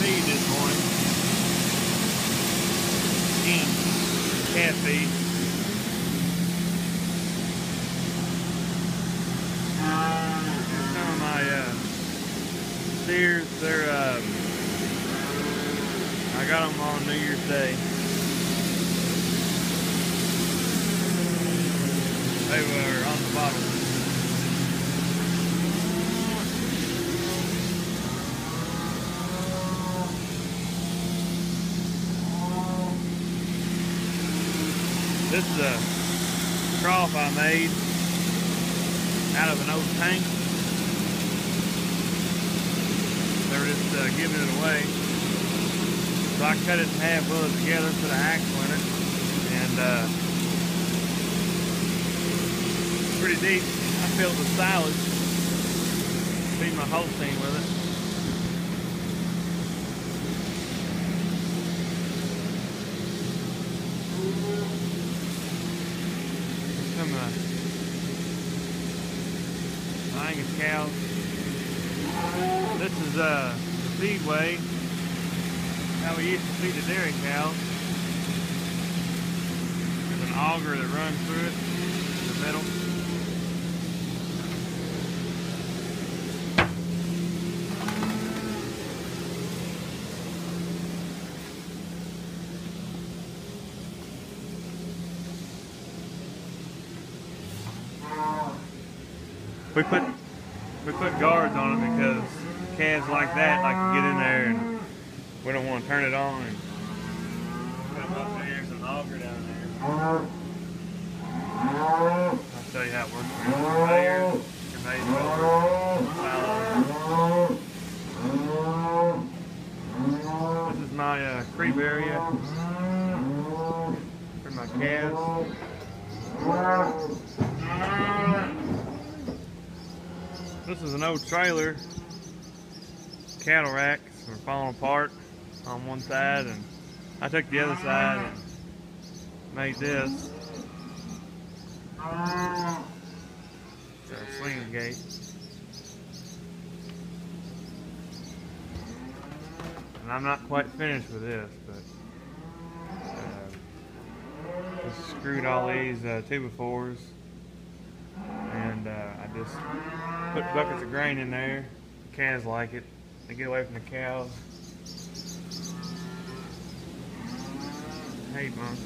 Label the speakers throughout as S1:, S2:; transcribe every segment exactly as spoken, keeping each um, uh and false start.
S1: feed this morning. Eating cat feed. Here's some of my uh, steers. They're uh, I got them on New Year's Day. They were on the bottom. This is a trough I made out of an old tank. They were just uh, giving it away. So I cut it in half, put it together, put an axle in it, and uh, pretty deep. I filled it with silage. Feed my Holstein with it. Some uh, Angus cows. This is uh, the feedway. How we used to feed the dairy cows. There's an auger that runs through it in the middle. We put we put guards on it because calves like that like to get in there, and we don't want to turn it on. And put them up there. There's an auger down there. I'll show you how it works. Conveyor, conveyor. This is my uh, creep area for my calves. This is an old trailer. Cattle racks are falling apart on one side, and I took the other side and made this. It's a swinging gate. And I'm not quite finished with this, but uh, just screwed all these uh, two by fours, and uh, I just put buckets of grain in there. The calves like it. They get away from the cows. Hey, Mom.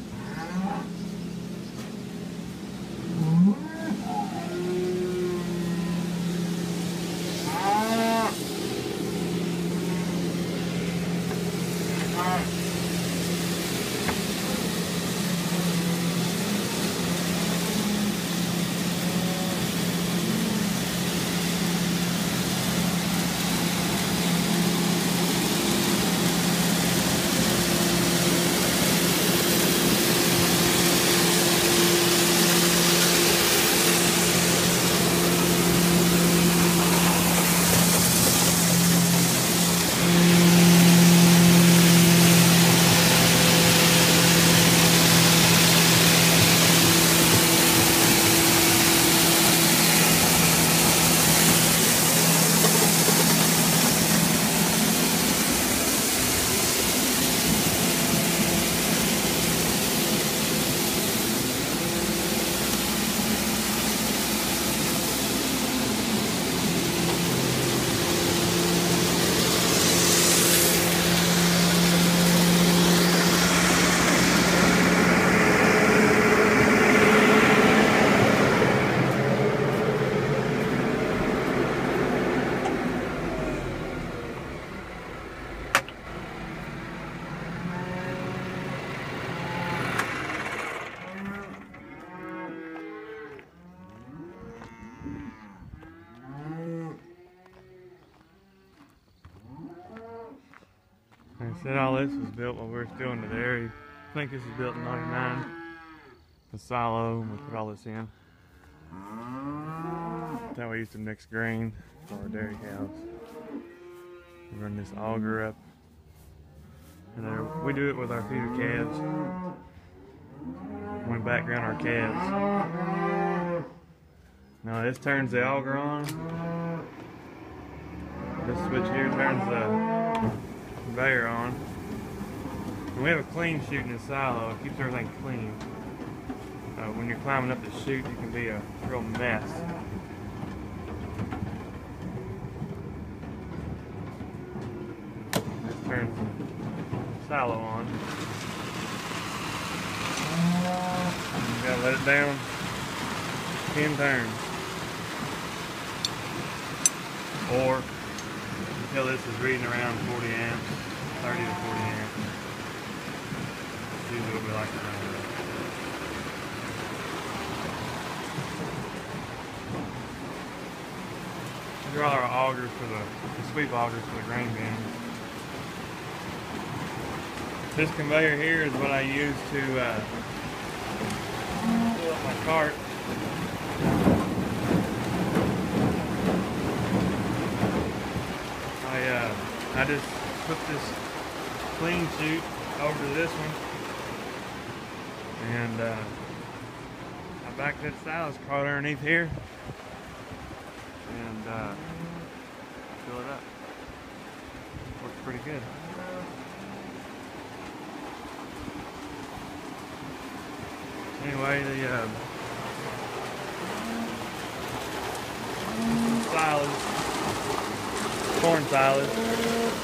S1: Like I said, all this was built while we were still in the dairy. I think this was built in ninety-nine. The silo, and we put all this in. That's how we used to mix grain for our dairy cows. We run this auger up. And there, we do it with our feeder calves. We background our calves. Now this turns the auger on. This switch here turns the conveyor on. And we have a clean chute in the silo. It keeps everything clean. Uh, when you're climbing up the chute, it can be a real mess. Let's turn the silo on. You gotta let it down ten turns. Or until this is reading around forty amps, thirty to forty amps. That's usually what we like to run with. These are all our augers for the, the sweep augers for the grain bins. This conveyor here is what I use to uh, fill up my cart. I uh, I just put this clean chute over to this one, and uh, I back that stylus cart underneath here, and uh, fill it up. Works pretty good. Anyway, the uh, stylus, corn stylus.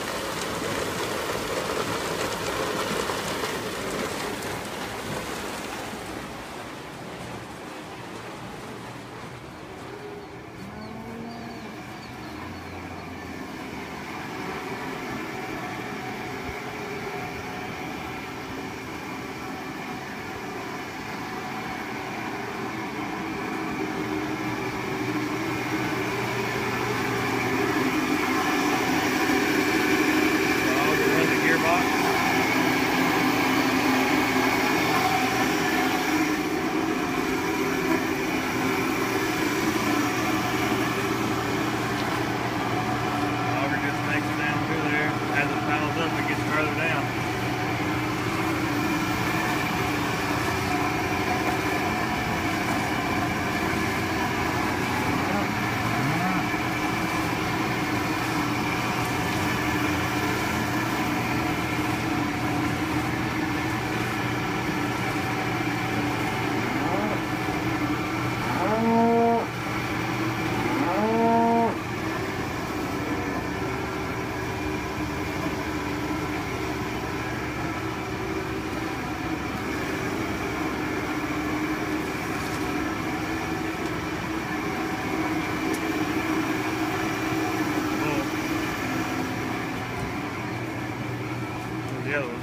S1: The other one.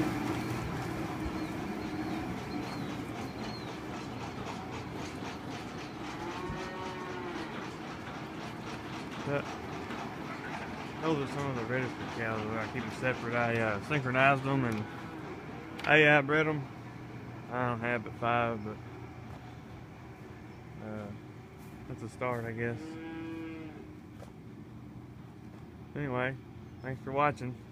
S1: But those are some of the register cows where I keep them separate. I uh, synchronized them and A I bred them. I don't have but five, but uh, that's a start, I guess. Anyway, thanks for watching.